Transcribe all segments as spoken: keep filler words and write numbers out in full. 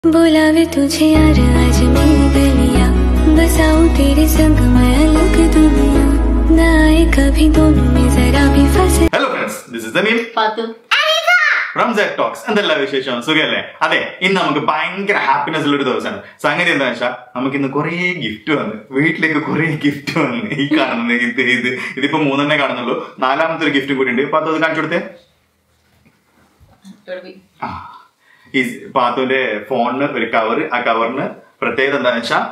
बुलावे तुझे यार आज मेरी गलियां, बसाऊं तेरे संग मैं अलग दुनिया, न आए कभी दोनों में जरा भी फंसे. Hello friends, this is Zamil. Patu. From Zack Talks. എന്തെല്ലാം വിശേഷം? സുഖല്ലേ? അതെ, ഇന്ന് നമുക്ക് ഭയങ്കര ഹാപ്പിനെസ് ഉള്ള ഒരു ദിവസമാണ്. സംഗതി എന്താ വെച്ചാൽ നമുക്ക് ഇന്ന് കുറെ ഗിഫ്റ്റ് വന്ന് വീട്ടിലേക്ക് കുറെ ഗിഫ്റ്റ് വന്ന് ഈ കാണുന്ന ഇത് ഇത് ഇതിപ്പോ മൂന്നെണ്ണേ കാണുന്നുള്ളൂ. നാലാമത്തെ ഒരു ഗിഫ്റ്റും കൂടി ഉണ്ട്. അപ്പൊ അത് കാണിച്ചു കൊടുത്തേ. ഈ പാത്തുവിന്റെ ഫോണിന് ഒരു കവറ്, ആ കവറിന് പ്രത്യേകത എന്താന്ന് വെച്ചാ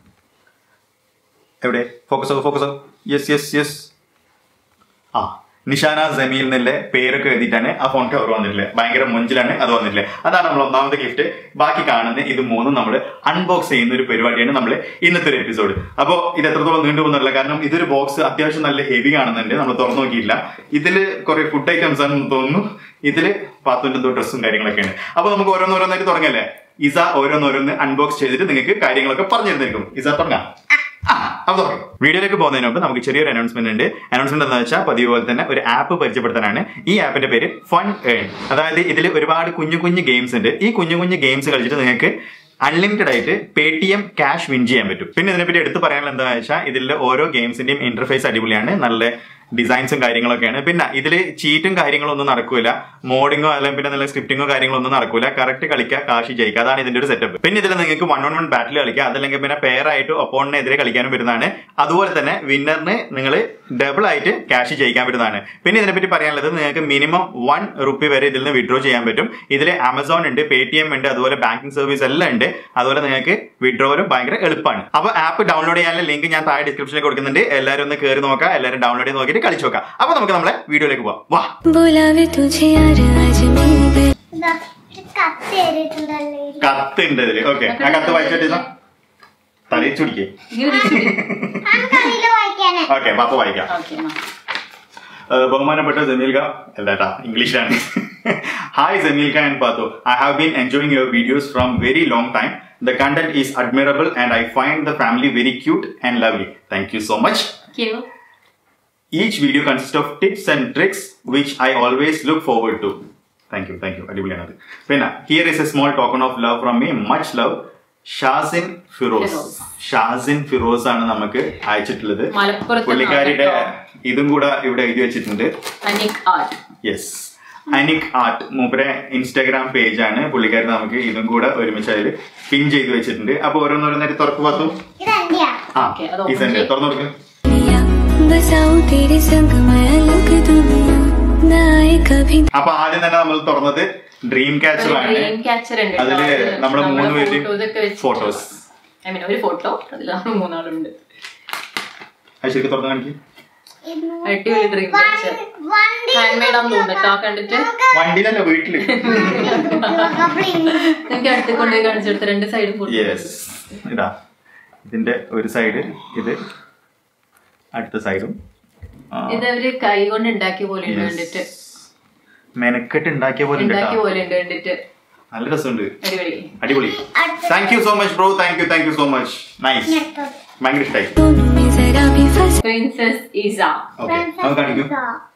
എവിടെ ഫോക്കസോ ഫോക്കസോ യെസ് യെസ് യെസ് ആ നിഷാന ജമീൽ എന്നുള്ള പേരൊക്കെ എഴുതിയിട്ടാണ് ആ ഫോൺ കവർ വന്നിട്ടില്ലേ. ഭയങ്കര മൊഞ്ചിലാണ് അത് വന്നിട്ടില്ലേ. അതാണ് നമ്മൾ ഒന്നാമത്തെ ഗിഫ്റ്റ്. ബാക്കി കാണുന്ന ഇത് മൂന്നും നമ്മൾ അൺബോക്സ് ചെയ്യുന്ന ഒരു പരിപാടിയാണ് നമ്മൾ ഇന്നത്തെ ഒരു എപ്പിസോഡ്. അപ്പോൾ ഇത് എത്രത്തോളം നീണ്ടു പോകുന്നില്ല, കാരണം ഇതൊരു ബോക്സ് അത്യാവശ്യം നല്ല ഹെവി കാണുന്നുണ്ട്. നമ്മൾ തുറന്നു നോക്കിയില്ല. ഇതില് കുറെ ഫുഡ് ഐറ്റംസ് ആണെന്ന് തോന്നുന്നു. ഇതില് പാത്തുവിന്റെ എന്തോ ഡ്രസ്സും കാര്യങ്ങളൊക്കെയാണ്. അപ്പൊ നമുക്ക് ഓരോന്നോരോന്നായിട്ട് തുടങ്ങല്ലേ. ഇസ ഓരോന്നോരോന്ന് അൺബോക്സ് ചെയ്തിട്ട് നിങ്ങൾക്ക് കാര്യങ്ങളൊക്കെ പറഞ്ഞു തരുന്നതായിരിക്കും. ഇസ തുടങ്ങാം. വീഡിയോയിലേക്ക് പോകുന്നതിന് മുമ്പ് നമുക്ക് ചെറിയൊരു അനൗൺസ്മെന്റ് ഉണ്ട്. അനൗൺസ്മെന്റ് എന്താണെന്ന് വെച്ചാൽ പതിവ് പോലെ തന്നെ ഒരു ആപ്പ് പരിചയപ്പെടുത്താനാണ്. ഈ ആപ്പിന്റെ പേര് ഫൺ ഏൺ. അതായത് ഇതിൽ ഒരുപാട് കുഞ്ഞു കുഞ്ഞു ഗെയിംസ് ഉണ്ട്. ഈ കുഞ്ഞു കുഞ്ഞു ഗെയിംസ് കളിച്ചിട്ട് നിങ്ങൾക്ക് അൺലിമിറ്റഡ് ആയിട്ട് Paytm cash win ചെയ്യാൻ പറ്റും. പിന്നെ ഇതിനെപ്പറ്റി എടുത്ത് പറയാനുള്ള എന്താണെന്ന് വെച്ചാൽ ഇതിലെ ഓരോ ഗെയിംസിന്റെയും ഇന്റർഫേസ് അടിപൊളിയാണ്. നല്ല ഡിസൈൻസും കാര്യങ്ങളൊക്കെയാണ്. പിന്നെ ഇതിൽ ചീറ്റും കാര്യങ്ങളൊന്നും നടക്കൂല. മോഡിങ്ങോ അല്ലെങ്കിൽ പിന്നെ നല്ല സ്ക്രിപ്റ്റിങ്ങോ കാര്യങ്ങളൊന്നും നടക്കൂല. കറക്റ്റ് കളിക്കുക, കാശ് ജയിക്കുക. അതാണ് ഇതിന്റെ ഒരു സെറ്റപ്പ്. പിന്നെ ഇതിൽ നിങ്ങൾക്ക് വൺ ഓൺ വൺ ബാറ്റിൽ കളിക്കുക. അതല്ലെങ്കിൽ പിന്നെ പെയർ ആയിട്ട് ഒപ്പോണിനെതിരെ കളിക്കാനും വരുന്നതാണ്. അതുപോലെ തന്നെ വിന്നറിന് നിങ്ങൾ ഡബിൾ ആയിട്ട് ക്യാഷ് ജയിക്കാൻ പറ്റുന്നതാണ്. പിന്നെ ഇതിനെപ്പറ്റി പറയാനുള്ളത് നിങ്ങൾക്ക് മിനിമം വൺ റുപ്പി വരെ ഇതിൽ നിന്ന് വിഡ്രോ ചെയ്യാൻ പറ്റും. ഇതിൽ ആമസോൺ ഉണ്ട്, പേ ടി എം ഉണ്ട്, അതുപോലെ ബാങ്കിങ് സർവീസ് എല്ലാം ഉണ്ട്. അതുപോലെ നിങ്ങൾക്ക് വിഡ്രോവലും ഭയങ്കര എളുപ്പമാണ്. അപ്പൊ ആപ്പ് ഡൗൺലോഡ് ചെയ്യാനുള്ള ലിങ്ക് ഞാൻ താഴെ ഡിസ്ക്രിപ്ഷനിൽ കൊടുക്കുന്നുണ്ട്. എല്ലാവരും ഒന്ന് കയറി നോക്കാം. എല്ലാവരും ഡൗൺലോഡ് ചെയ്ത് നോക്കിയിട്ട് കളിച്ചു നോക്കാം. അപ്പൊ നമുക്ക് നമ്മളെ വീഡിയോയിലേക്ക് പോവാം. വാ. കത്ത് ഉണ്ട് ഇതില്. ഓക്കെ, ആ കത്ത് വായിച്ചോട്ട് തലയിൽ ചുടിക്കേ. ഓക്കെ, പാപ്പ വായിക്കാം. ബഹുമാനപ്പെട്ട ജമീൽക അല്ലേട്ടാ, ഇംഗ്ലീഷിലാണ്. ഹായ് ജമീൽക and Pathu, I have been enjoying your videos from very long time. The content is admirable and I find the family very cute and lovely. Thank you so much. Thank you. Each video consists of tips and tricks which I always look forward to. Thank you, thank you. അടിപൊളിയാണ്. പിന്നെ here is a small token of love from me. Much love. Shazin Firoz. Shazin Firoz ആണ് നമുക്ക് അയച്ചിട്ടുള്ളത്. പുള്ളിക്കാരിയുടെ ഇതും കൂടെ ഇവിടെ എഴുതി വെച്ചിട്ടുണ്ട്. Yes, Anik art മൂപ്പരെ ഇൻസ്റ്റാഗ്രാം പേജ് ആണ്. പുള്ളിക്കാരി നമുക്ക് ഇതും കൂടെ ഒരുമിച്ച് അതിൽ പിൻ ചെയ്ത് വെച്ചിട്ടുണ്ട്. അപ്പൊ ഓരോന്നോരോന്നായിട്ട് തുറക്ക് പാത്തു. ആ ഇസന്റെ തുറന്നു കൊടുക്കും. അപ്പൊ ആദ്യം തന്നെ നമ്മൾ തുറന്നത് ഡ്രീം ക്യാച്ചർ ആണ്. അതില് നമ്മുടെ മൂന്ന് പേര് ഫോട്ടോസ്. ഒരു ഫോട്ടോ മൂന്നാളുണ്ട്. അത് ശരിക്കും തുറന്നു കാണിക്കും. അടിപൊളി ഡ്രീം ക്യാച്ചർ. ഹാൻഡ്മെയ്ഡ് ആണെന്ന് തോന്നുന്നു കണ്ടിട്ട്. വണ്ടിയിലല്ല, വീട്ടില്. എനിക്ക് അടുത്ത് കൊണ്ടുപോയി കാണിച്ചെടുത്ത് രണ്ട് സൈഡും. യെസ്, ഇതാ ഇതിന്റെ ഒരു സൈഡ്, ഇത് അടുത്ത സൈഡും. ഇതവര് കൈ കൊണ്ട് ഉണ്ടാക്കിയ പോലെ കണ്ടിട്ട്, മെനക്കെട്ട് ഉണ്ടാക്കിയ പോലെ ഉണ്ടാക്കിയ പോലെ കണ്ടിട്ട് നല്ല രസമുണ്ട്. അടിപൊളി. Thank you so much bro. Thank you thank you so much. Nice, ഭയങ്കര ഇഷ്ടായി. പ്രിൻസസ് ഇസ. ഓക്കെ, നമുക്ക് കാണിക്കൂ.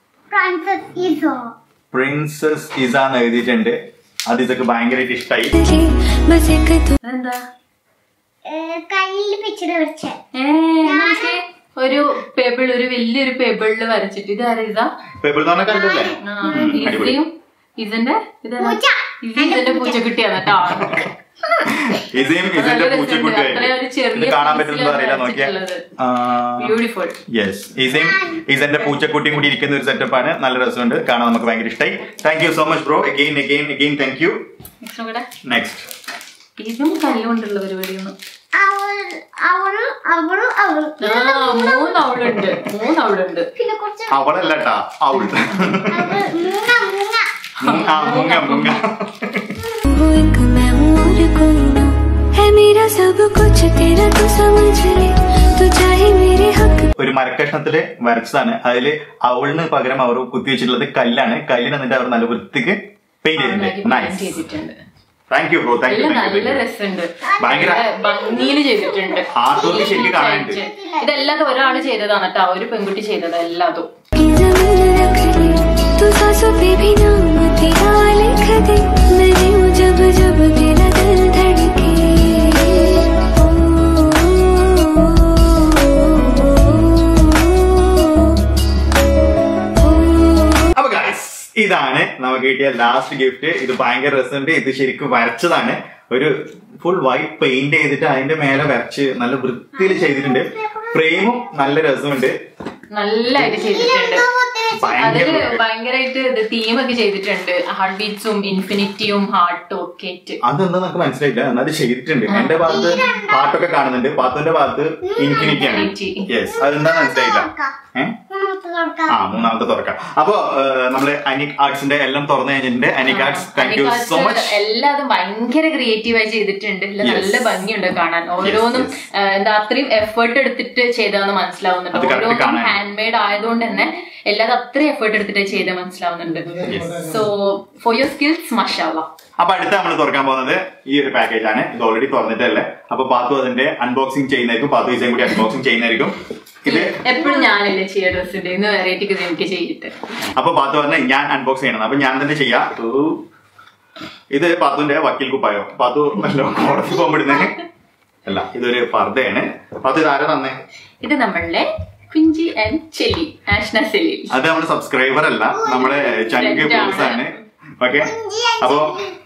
പ്രിൻസസ് ഇസ എന്ന് എഴുതിയിട്ടുണ്ട്. അത് ഇതൊക്കെ ഭയങ്കരമായിട്ട് ഇഷ്ടായി. എന്താ ഏ ഒരു പേബിൾ, ഒരു വലിയൊരു പേബിളില് വരച്ചിട്ട്. ഇത് ആരാ? പേബിൾ ഇസയും ഇസന്റെ ഇസന്റെ പൂച്ചക്കുട്ടിയാണ് കേട്ടോ. ഇസയും ഇസന്റെ പൂച്ചക്കുട്ടി കാണാൻ പറ്റുന്നത് അറിയില്ല. നോക്കിയാൽ ബ്യൂട്ടിഫുൾ. യെസ്, ഇസയും ഇസന്റെ പൂച്ചക്കുട്ടിയും കൂടി ഇരിക്കുന്ന ഒരു സെറ്റപ്പാണ്. നല്ല രസമുണ്ട് കാണാൻ, നമുക്ക് ഭയങ്കര ഇഷ്ടമായി. Thank you so much bro. Again again again thank you. Next ഇതും കല്ലുകൊണ്ടുള്ള പരിപാടിയാണ്. മൂന്നവളുണ്ട് മൂന്നവളുണ്ട് അവളല്ലട്ടാ, അവൾ. മുങ്ങ മുങ്ങ. ഒരു മരക്കഷ്ണത്തില് വരച്ചതാണ്. അതില് അവളിന് പകരം അവർ കുത്തിവെച്ചിട്ടുള്ളത് കല്ലാണ്. കല്ലിന് എന്നിട്ട് അവർ നല്ല വൃത്തിക്ക് പെയിന്റ് ചെയ്തിട്ടുണ്ട്. Thank you bro. Thank you. നല്ല രസമുണ്ട്, ഭയങ്കര ഭംഗിയില് ചെയ്തിട്ടുണ്ട്. ശരിക്കും കാണാനുണ്ട്. ഇതെല്ലാം ഒരാള് ചെയ്തതാണ് കേട്ടോ, ഒരു പെൺകുട്ടി ചെയ്തത് എല്ലാതും. ഇതാണ് നമുക്ക് കിട്ടിയ ലാസ്റ്റ് ഗിഫ്റ്റ്. ഇത് ഭയങ്കര രസമുണ്ട്. ഇത് ശരിക്കും വരച്ചതാണ്. ഒരു ഫുൾ വൈറ്റ് പെയിന്റ് ചെയ്തിട്ട് അതിന്റെ മേലെ വരച്ച് നല്ല വൃത്തിയിൽ ചെയ്തിട്ടുണ്ട്. ഫ്രെയിമും നല്ല രസമുണ്ട്. നല്ലതായിട്ട് ചെയ്തിട്ടുണ്ട്. അതില് ഭയങ്കരമായിട്ട് തീമൊക്കെ ചെയ്തിട്ടുണ്ട്. ഹാർട്ട് ബീറ്റ്സും ഇൻഫിനിറ്റിയും ഹാർട്ടും ഒക്കെ. അതെന്താ നമുക്ക് മനസ്സിലായില്ല. എന്നാൽ അത് ചെയ്തിട്ടുണ്ട്. എന്റെ ഭാഗത്ത് ഹാർട്ടൊക്കെ കാണുന്നുണ്ട്. പാത്തുവിന്റെ ഭാഗത്ത് ഇൻഫിനിറ്റി ആണ്. യെസ്, അതെന്താ മനസ്സിലായില്ല. ഏഹ് ആ മൂന്നാമത്തെ തുറക്കാം. അപ്പൊ നമ്മള് അനിക് ആർട്സിന്റെ എല്ലാം തുറന്നു കഴിഞ്ഞിട്ടുണ്ട്. Anik arts, thank you so much. എല്ലാതും ഭയങ്കര ക്രിയേറ്റീവായി ചെയ്തിട്ടുണ്ട്. നല്ല ഭംഗിയുണ്ട് കാണാൻ. ഓരോന്നും എന്താ അത്രയും എഫേർട്ട് എടുത്തിട്ട് ചെയ്താന്ന് മനസ്സിലാവുന്നുണ്ട്. ഓരോന്നും ഹാൻഡ് മെയ്ഡ് ആയതുകൊണ്ട് തന്നെ എല്ലാതും അത്രയും എഫേർട്ട് എടുത്തിട്ട് ചെയ്ത് മനസ്സിലാവുന്നുണ്ട്. സോ ഫോർ യുവർ സ്കിൽസ് മാഷാഅല്ലാ. അപ്പൊ അടുത്ത നമ്മൾ തുറക്കാൻ പോകുന്നത് ഈ ഒരു പാക്കേജ് ആണ്. ഇത് ഓൾറെഡി തുറന്നിട്ടല്ലേ. അപ്പൊ പാത്തു അതിന്റെ അൺബോക്സിംഗ് ചെയ്യുന്നതായിരിക്കും. പാത്തു ഈസയും കൂടി അൺബോക്സിംഗ് ചെയ്യുന്നതായിരിക്കും. ഇത് എപ്പോഴും ഞാനല്ലേ ചെയ്യാ ഡ്രസ്സിന്റെ. ഇന്ന് വെറൈറ്റി എനിക്ക് ചെയ്തിട്ട്. അപ്പൊ പാത്തു പറഞ്ഞ ഞാൻ അൺബോക്സ് ചെയ്യണം. അപ്പൊ ഞാൻ തന്നെ ചെയ്യാം. ഇത് പാത്തുവിന്റെ വക്കീൽ കുപ്പായോ. പാത്തു കോടതി പോകുമ്പോഴുന്നേ അല്ല, ഇതൊരു പർദ്ദയാണ്. പാത്തു ഇത് ആരാ തന്നെ? ഇത് നമ്മളുടെ കുഞ്ചി ആൻഡ് ചെല്ലി, ആഷ്ന സെലി. അത് നമ്മുടെ സബ്സ്ക്രൈബർ അല്ല, നമ്മുടെ ചങ്ക് ബോസ് ആണ്. ഓക്കെ, അപ്പൊ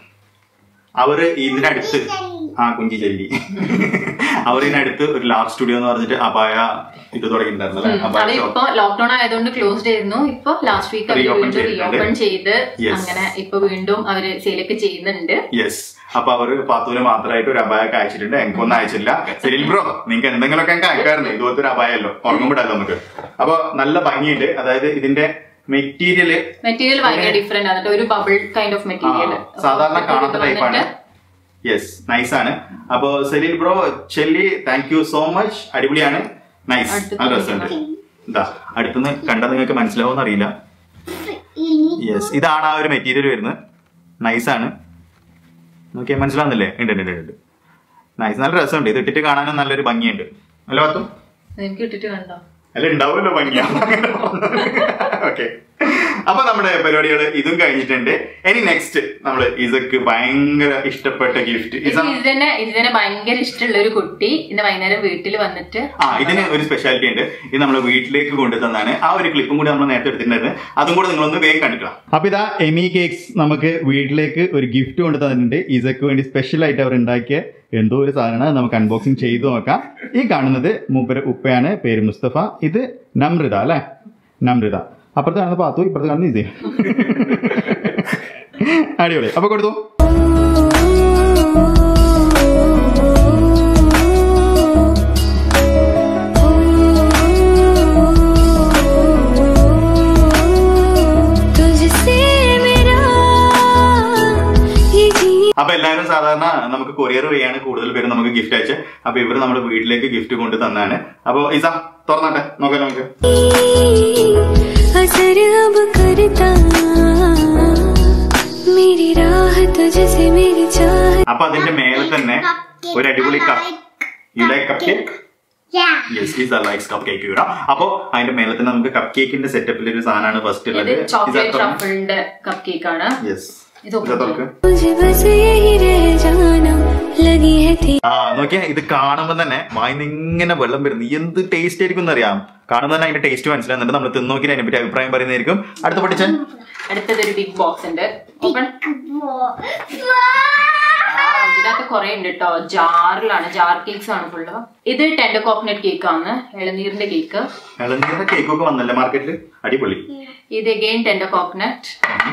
അവര് ഇതിനടുത്ത് ആ കുഞ്ചി ചെല്ലി അവർ ഇതിനടുത്ത് ഒരു ലാർജ് സ്റ്റുഡിയോ എന്ന് പറഞ്ഞിട്ട് അപായ ഇത് തുടങ്ങിയിട്ടുണ്ടായിരുന്നല്ലേ. ഇപ്പൊ ലോക്ക്ഡൌൺ ആയതുകൊണ്ട് ക്ലോസ്ഡ് ആയിരുന്നു. ഇപ്പൊ ലാസ്റ്റ് വീക്ക് റീഓപ്പൺ ചെയ്ത് അങ്ങനെ ഇപ്പൊ വീണ്ടും അവര് സെയിലൊക്കെ ചെയ്യുന്നുണ്ട്. യെസ്, അപ്പൊ അവര് പാത്തൂര് മാത്രമായിട്ട് ഒരു അപായൊക്കെ അയച്ചിട്ടുണ്ട്. എനിക്കൊന്നും അയച്ചില്ല. സെലിൽ ബ്രോ, നിങ്ങൾക്ക് എന്തെങ്കിലുമൊക്കെ എനിക്ക് അയക്കാറുണ്ട്. ഇതുപോലത്തെ ഒരു അപായല്ലോ, ഉറങ്ങുമ്പോഴല്ലോ നമുക്ക്. അപ്പൊ നല്ല ഭംഗിയുണ്ട്. അതായത് ഇതിന്റെ മെറ്റീരിയല് മെറ്റീരിയൽ ഭയങ്കര ഡിഫറെന്റ് ആണ്. ഒരു ബബിൾ കൈൻഡ് ഓഫ് മെറ്റീരിയൽ, സാധാരണ കാണാത്ത ടൈപ്പാണ്. യെസ്, നൈസ് ആണ്. അപ്പൊ സെലിൽ ബ്രോ, ചെല്ലി, താങ്ക് യു സോ മച്ച്. അടിപൊളിയാണ്, നൈസ്, നല്ല രസമുണ്ട്. എന്താ അടുത്തുനിന്ന് കണ്ടാൽ നിങ്ങൾക്ക് മനസ്സിലാവുമെന്ന് അറിയില്ല. യെസ്, ഇതാണ് ആ ഒരു മെറ്റീരിയൽ വരുന്നത്. നൈസ് ആണ്. നോക്കിയാൽ മനസ്സിലാവുന്നില്ലേ? ഉണ്ട് ഉണ്ട് ഉണ്ട് നൈസ്, നല്ല രസമുണ്ട്. ഇത് ഇട്ടിട്ട് കാണാനും നല്ലൊരു ഭംഗിയുണ്ട്. അല്ല പത്തും എനിക്ക് ഇട്ടിട്ട് കണ്ടോ? അല്ല, ഉണ്ടാവുമല്ലോ ഭംഗിയാ. ഓക്കെ, അപ്പൊ നമ്മുടെ പരിപാടികൾ ഇതും കഴിഞ്ഞിട്ടുണ്ട്. ഇനി നെക്സ്റ്റ് നമ്മള് ഇസക്ക് ഭയങ്കര ഇഷ്ടപ്പെട്ട ഗിഫ്റ്റ്. ഇതിനെ ഇതിനെ ഭയങ്കര ഇഷ്ടമുള്ള ഒരു കുട്ടി ഇന്ന് വൈകുന്നേരം വീട്ടിൽ വന്നിട്ട് ആ ഇതിന് ഒരു സ്പെഷ്യാലിറ്റി ഉണ്ട്. ഇത് നമ്മള് വീട്ടിലേക്ക് കൊണ്ടുതന്നാണ്. ആ ഒരു ക്ലിപ്പും കൂടി നമ്മൾ നേരത്തെ എടുത്തിട്ടുണ്ടായിരുന്നു. അതും കൂടെ നിങ്ങളൊന്ന് വേഗം കണ്ടിട്ടാം. അപ്പൊ ഇതാ എമി കേക്ക്സ് നമുക്ക് വീട്ടിലേക്ക് ഒരു ഗിഫ്റ്റ് കൊണ്ടു തന്നിട്ടുണ്ട്. ഇസക്ക് വേണ്ടി സ്പെഷ്യൽ ആയിട്ട് അവർ ഉണ്ടാക്കിയ എന്തോ ഒരു സാധനമാണ്. നമുക്ക് അൺബോക്സിങ് ചെയ്തു നോക്കാം. ഈ കാണുന്നത് മൂപ്പര് ഉപ്പയാണ്, പേര് മുസ്തഫ. ഇത് നമ്രിത അല്ലെ, നമ്രിത. അപ്പുറത്ത് കാണുന്ന പാത്തു, ഇപ്പുറത്ത് കാണുന്ന ഇത്. അടിപൊളി. അപ്പൊ കൊടുത്തു. അപ്പൊ എല്ലാവരും സാധാരണ നമുക്ക് കൊറിയർ വഴിയാണ് കൂടുതൽ പേര് നമുക്ക് ഗിഫ്റ്റ് അയച്ച്. അപ്പൊ ഇവര് നമ്മുടെ വീട്ടിലേക്ക് ഗിഫ്റ്റ് കൊണ്ട് തന്നാണ്. അപ്പൊ ഇസ തുറന്നാട്ടെ, നോക്കാം നമുക്ക്. അപ്പൊ അതിന്റെ മേലെ തന്നെ ഒരു അടിപൊളി cup. You like cupcake? Yes, Eesa likes cupcake. ഇവിടെ അപ്പൊ അതിന്റെ മേലെ തന്നെ നമുക്ക് കപ്പ് കേക്കിന്റെ സെറ്റപ്പിൽ ഒരു സാധനമാണ് ഫസ്റ്റ് ഉള്ളത്. കപ്പ് കേക്ക് ആണ്. യെസ്, ആ നോക്കിയാ ഇത് കാണുമ്പോ തന്നെ വായിന്ന് ഇങ്ങനെ വെള്ളം വരുന്നു. എന്ത് ടേസ്റ്റ് ആയിരിക്കും എന്നറിയാം. കാണുമ്പോ തന്നെ അതിന്റെ ടേസ്റ്റ് മനസ്സിലാകുന്നുണ്ട്. നമ്മൾ തിന്ന് നോക്കി അതിനെ പറ്റി അഭിപ്രായം പറയുന്നതായിരിക്കും. അടുത്ത പഠിച്ച അടുത്തതൊരു ബിഗ് ബോക്സ് ഉണ്ട്. ഇതിനകത്ത് കുറെ ഉണ്ട് കേട്ടോ. ജാറിലാണ്, ജാർ കേക്ക്സ് ആണ് ഫുള്ള്. ഇത് ടെൻഡർ കോക്കനട്ട് കേക്ക് ആണ്, ഇളനീരിന്റെ കേക്ക്. ഇളനീരിന്റെ കേക്ക് ഒക്കെ വന്നല്ലേ മാർക്കറ്റില്, അടിപൊളി. ഇത് അഗെയിൻ ടെൻഡർ കോക്കനട്ട്.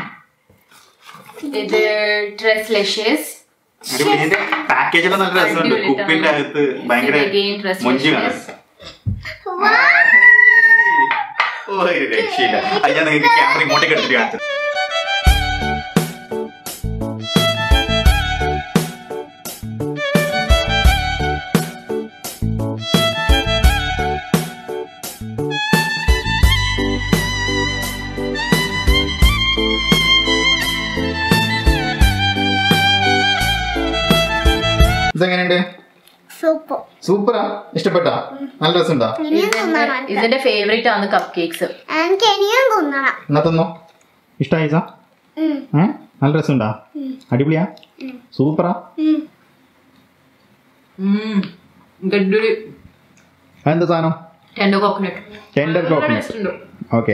ഇത് ഡ്രസ് ലെഷ്യസ്. പാക്കേജ് നല്ല രസമുണ്ട്. കുപ്പിന്റെ അകത്ത് ഭയങ്കര മൊഞ്ച് കാണാം. ഒരു രക്ഷയില്ല. അത് ഞാൻ നിങ്ങൾക്ക് ക്യാമറ ഇങ്ങോട്ടേക്ക് എടുത്തിട്ട് കാണിച്ചു. ഇതെങ്ങനെയുണ്ട്? സൂപ്പറാ, ഇഷ്ടപ്പെട്ടാ? നല്ല രസമുണ്ടാ? ഇതിന്റെ ഫേവറേറ്റ് ആണ് കപ്പ് കേക്ക്സ്. എന്നാ തന്നോ, ഇഷ്ടായി? നല്ല രസമുണ്ടാ? അടിപൊളിയാ, സൂപ്പറാ. അതെന്താ സാധനം? Tender coconut. Tender coconut. Okay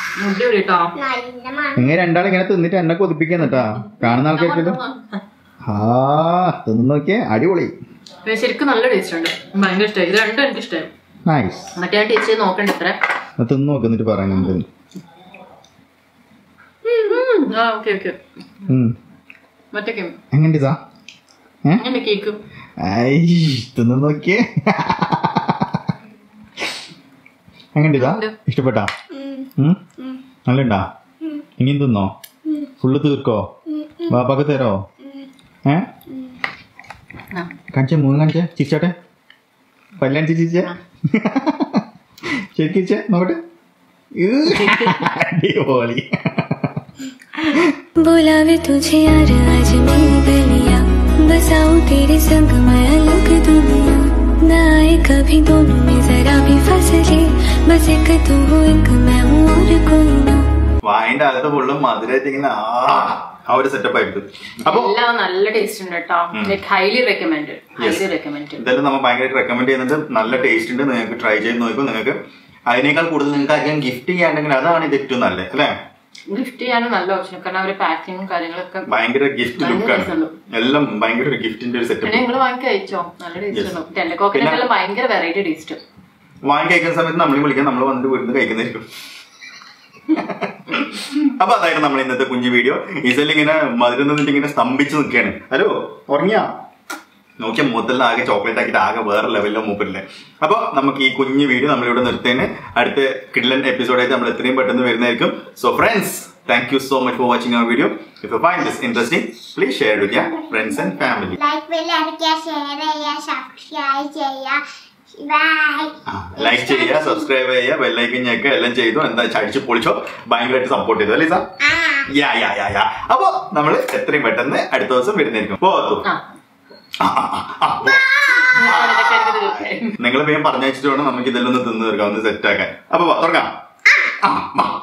നിങ്ങൾ രണ്ടാളും ഇങ്ങനെ തിന്നിട്ട് എന്നെ കൊതിപ്പിക്കുന്നു കേട്ടാ. കാണുന്ന ആൾക്കാർക്ക് ആ തിന്നു നോക്കിയേ, അടിപൊളി. ശരിക്കും നല്ല ടേസ്റ്റ് ഉണ്ട്, ഭയങ്കര ഇഷ്ടമായി. ഇത് രണ്ടും എനിക്ക് ഇഷ്ടമായി. നൈസ്. മറ്റേ ടേസ്റ്റ് നോക്കണ്ട ഇത്ര തിന്നു നോക്കുന്നിട്ട് പറയുന്നുണ്ട്. എങ്ങനെയാ കേക്ക് തിന്നു നോക്കിയേ, എങ്ങനെയാ ഇഷ്ടപ്പെട്ടാ? നല്ലണ്ടാ? ഇനിയും തിന്നോ? ഫുള്ള് തീർക്കോ? ബാപ്പാക്ക് തരോ? ഏ കാണിച്ചേ, മൂന്ന് കാണിച്ചേ, ചിരിച്ചോട്ടെ, പല്ലാണിച്ച് ചിരിച്ചേ, ശരിക്കിരിച്ചേ നോക്കട്ടെ. അടിപൊളി. बुलावे तुझे यार आज मेरी गलियां, बसाऊं तेरे संग मैं अलग दुनिया, न आए कभी दोनों में जरा भी फसले, बस एक तू हो एक मैं हूँ और कोई ना. വായിന്റെ അകത്ത് ഫുള്ളും മധുരമായിട്ട് ഇങ്ങനെ ആ ഒരു സെറ്റപ്പ് ആയിട്ട്. അപ്പൊ നല്ല ടേസ്റ്റ് ഉണ്ട് കേട്ടോ. Highly recommend, highly recommend. ഇതെല്ലാം നമ്മൾ ഭയങ്കരമായിട്ട് റെക്കമെൻഡ് ചെയ്യുന്നുണ്ട്. നല്ല ടേസ്റ്റ് ഉണ്ട്, നിങ്ങൾക്ക് ട്രൈ ചെയ്ത് നോക്കും. നിങ്ങൾക്ക് അതിനേക്കാൾ കൂടുതൽ നിങ്ങൾക്ക് ആദ്യം ഗിഫ്റ്റ് ചെയ്യാണ്ടെങ്കിൽ അതാണ് ഇത് ഏറ്റവും നല്ലത് അല്ലേ? ഗിഫ്റ്റ് ചെയ്യാനും നല്ല ഓപ്ഷൻ, കാരണം അവര് പാക്കിങ്ങും കാര്യങ്ങളൊക്കെ ഭയങ്കര ഗിഫ്റ്റ് ലുക്കാണ്, എല്ലാം ഭയങ്കര ഒരു ഗിഫ്റ്റിന്റെ ഒരു സെറ്റപ്പ്. നിങ്ങൾ വാങ്ങി കഴിച്ചോ? നല്ല ടേസ്റ്റ് ഉണ്ട്. ടെൻഡർകോക്കിനെല്ലാം ഭയങ്കര വെറൈറ്റി ടേസ്റ്റ്. വാങ്ങി കഴിക്കുന്ന സമയത്ത് നമ്മളെ വിളിക്കാൻ, നമ്മൾ വന്നിട്ട് വീട്ടിൽ കഴിക്കുന്നതായിരിക്കും. അപ്പൊ അതായിരുന്നു നമ്മൾ ഇന്നത്തെ കുഞ്ഞു വീഡിയോ. ഇതെല്ലാം ഇങ്ങനെ മധുരം നിന്നിട്ട് ഇങ്ങനെ സ്തംഭിച്ച് നിൽക്കുകയാണ്. ഹലോ, ഉറങ്ങിയാ? നോക്കിയാൽ മുതലെല്ലാം ആകെ ചോക്ലേറ്റ് ആക്കിയിട്ട് ആകെ വേറെ ലെവലിലോ മൂപ്പരില്ലേ. അപ്പൊ നമുക്ക് ഈ കുഞ്ഞു വീഡിയോ നമ്മളിവിടെ നിർത്തേന്. അടുത്ത കിഡ്ലൻ എപ്പിസോഡായിട്ട് നമ്മൾ എത്രയും പെട്ടെന്ന് വരുന്നതായിരിക്കും. So friends, thank you so much for watching our video. If you find this interesting, please share it with your friends and family. Like bell അടിക്കുക, share ചെയ്യുക, subscribe ചെയ്യുക. Bye. ലൈക്ക് ചെയ്യുക, സബ്സ്ക്രൈബ് ചെയ്യുക, ബെല്ലൈക്കൻ ഞെക്കുക, എല്ലാം ചെയ്തു. എന്താ അടിച്ചു പൊളിച്ചോ, ഭയങ്കരമായിട്ട് സപ്പോർട്ട് ചെയ്തു അല്ലേ സാർ? യാ യാ യാ യാ അപ്പൊ നമ്മൾ എത്രയും പെട്ടെന്ന് അടുത്ത ദിവസം വരുന്നതായിരിക്കും. പോത്തു നിങ്ങൾ വേഗം പറഞ്ഞയച്ചിട്ട് വേണം നമുക്ക് ഇതെല്ലാം ഒന്ന് തിന്നു തീർക്കാം, ഒന്ന് സെറ്റ് ആക്കാൻ. അപ്പൊ തുറക്കാം.